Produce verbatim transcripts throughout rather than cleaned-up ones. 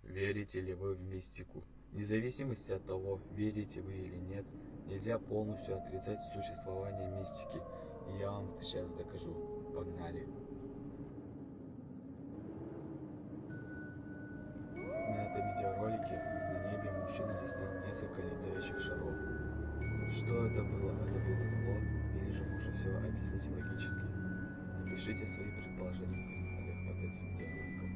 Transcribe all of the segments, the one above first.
Верите ли вы в мистику? Вне зависимости от того, верите вы или нет, нельзя полностью отрицать существование мистики. И я вам это сейчас докажу. Погнали. На этом видеоролике на небе мужчина заснял несколько летающих шаров. Что это было? Это был НЛО? Или же можно все объяснить логически? Напишите свои предположения в комментариях под этим видеороликом.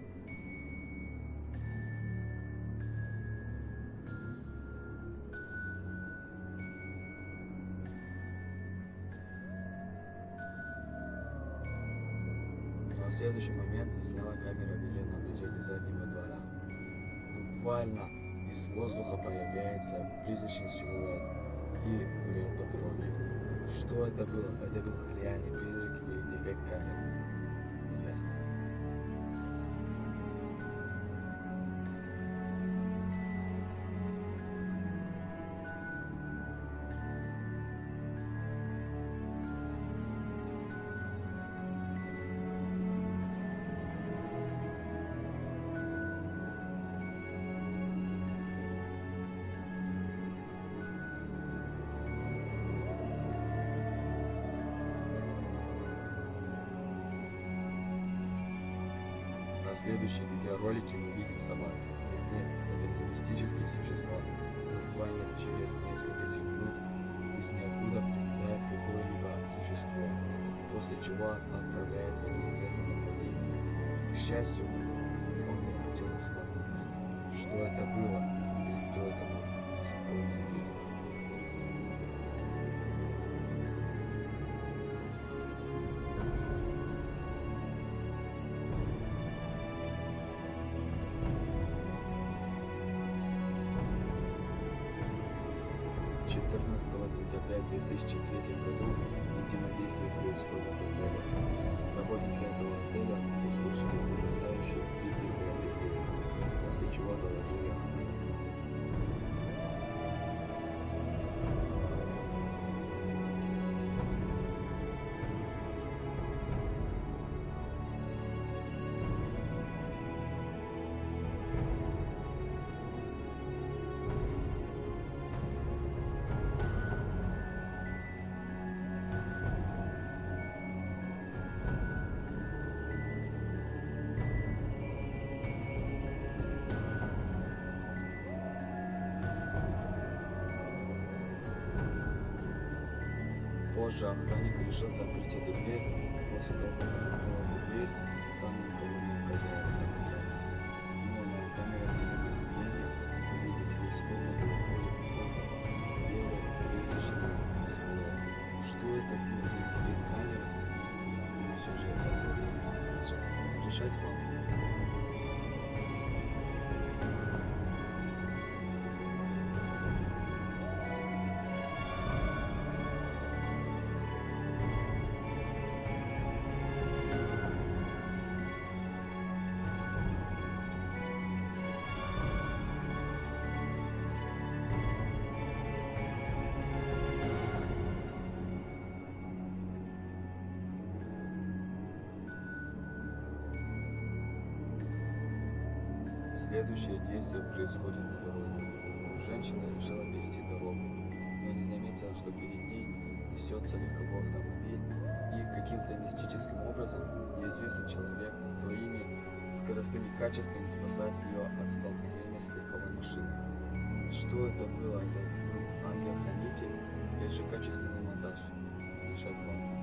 Но в следующий момент засняла камера видеонаблюдения заднего двора. Буквально из воздуха появляется призрачный силуэт и гуляет по дороге. Что это было? Это был реальный призрак или дефект камеры? Неясно. На следующем видеоролике мы видим собак. Нет, это не мистические существа. Буквально через несколько секунд из ниоткуда прилетает какое-либо существо, после чего отправляется в неизвестном направлении. К счастью, он не обратил на смотрение. Что это было или кто это был, до сих пор неизвестно. четырнадцатого сентября две тысячи третьего году, видимо, действие происходит в отеле. Работники этого отеля услышали ужасающие крики из-за двери, после чего доложили охраннику. Позже охранник решил закрыть эту дверь. После того, как он открыл эту дверь, там никого не оказалось, как странно. Но на камерах видеонаблюдения мы видим, что из комнаты выходит какой-то белый призрачный силуэт. Что это было? Теперь камера? Или все же это время? Решать вам. Следующее действие происходит на дороге. Женщина решила перейти дорогу, но не заметила, что перед ней несется легковой автомобиль, и каким-то мистическим образом неизвестный человек со своими скоростными качествами спасает ее от столкновения с легковой машиной. Что это было? Это был ангел-хранитель или же качественный монтаж? Решать вам.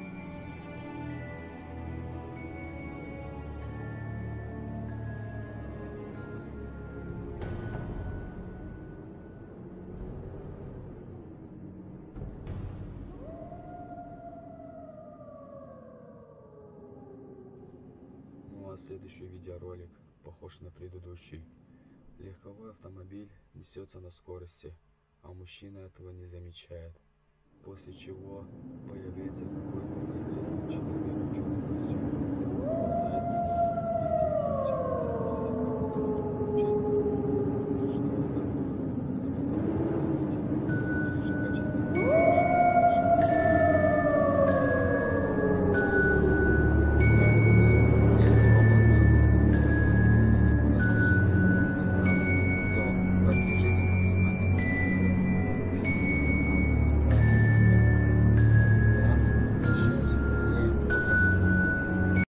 Ну а следующий видеоролик похож на предыдущий. Легковой автомобиль несется на скорости, а мужчина этого не замечает. После чего появляется какой-то неизвестный человек в черном костюме.